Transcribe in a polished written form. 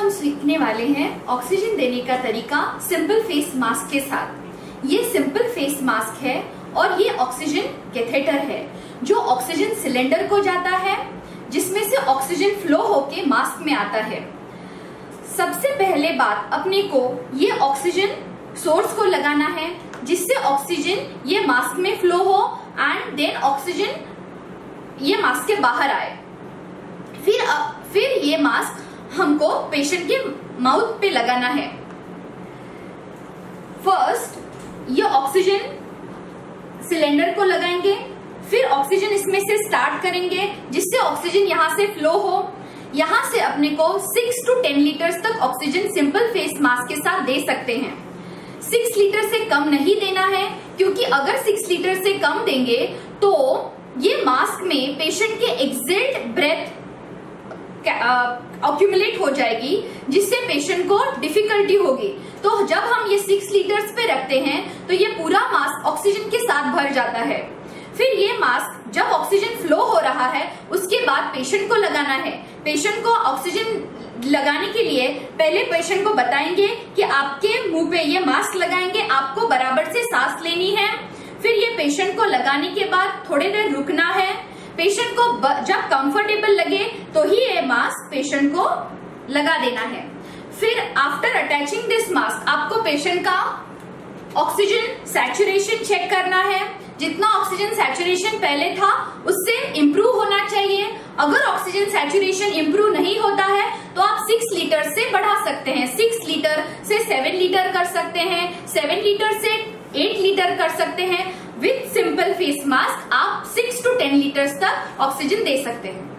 हम सीखने वाले हैं ऑक्सीजन देने का तरीका सिंपल फेस मास्क के साथ। ये सिंपल फेस मास्क है और ये ऑक्सीजन कैथेटर है जो ऑक्सीजन सिलेंडर को जाता है, जिसमें से ऑक्सीजन फ्लो होके मास्क में आता है। सबसे पहले बात अपने को ये ऑक्सीजन सोर्स को लगाना है, जिससे ऑक्सीजन ये मास्क में फ्लो हो एंड देन ऑक्सीजन ये मास्क के बाहर आए। फिर ये मास्क हमको पेशेंट के माउथ पे लगाना है। फर्स्ट ये ऑक्सीजन सिलेंडर को लगाएंगे, फिर ऑक्सीजन इसमें से स्टार्ट करेंगे जिससे ऑक्सीजन यहाँ से फ्लो हो। यहाँ से अपने को 6 to 10 लीटर्स तक ऑक्सीजन सिंपल फेस मास्क के साथ दे सकते हैं। 6 लीटर से कम नहीं देना है, क्योंकि अगर 6 लीटर से कम देंगे तो ये मास्क में पेशेंट के एक्सेल्ड ब्रेथ ऑक्यूमुलेट हो जाएगी, जिससे पेशेंट को डिफिकल्टी होगी। तो जब हम ये 6 लीटर्स पे रखते हैं तो ये पूरा मास्क ऑक्सीजन के साथ भर जाता है। फिर ये मास्क जब ऑक्सीजन फ्लो हो रहा है उसके बाद पेशेंट को लगाना है। पेशेंट को ऑक्सीजन लगाने के लिए पहले पेशेंट को बताएंगे कि आपके मुंह पे ये मास्क लगाएंगे, आपको बराबर से सांस लेनी है। फिर ये पेशेंट को लगाने के बाद थोड़ी देर रुकना है। पेशेंट को जब कंफर्टेबल लगे तो ही ये मास्क पेशेंट को लगा देना है। फिर आफ्टर अटैचिंग दिस मास्क आपको पेशेंट का ऑक्सीजन सैचुरेशन चेक करना है। जितना ऑक्सीजन सैचुरेशन पहले था उससे इम्प्रूव होना चाहिए। अगर ऑक्सीजन सैचुरेशन इम्प्रूव नहीं होता है तो आप 6 लीटर से बढ़ा सकते हैं। 6 लीटर से 7 लीटर कर सकते हैं, 7 लीटर से 8 लीटर कर सकते हैं। विथ सिंपल फेस मास्क आप 6 to 10 लीटर्स तक ऑक्सीजन दे सकते हैं।